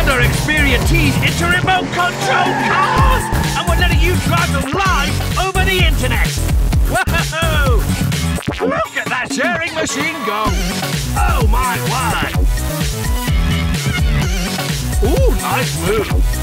our Xperia T's into remote control cars! And we're letting you drive them live over the internet! Whoa! Look at that sharing machine go! Oh my word! Ooh, nice move!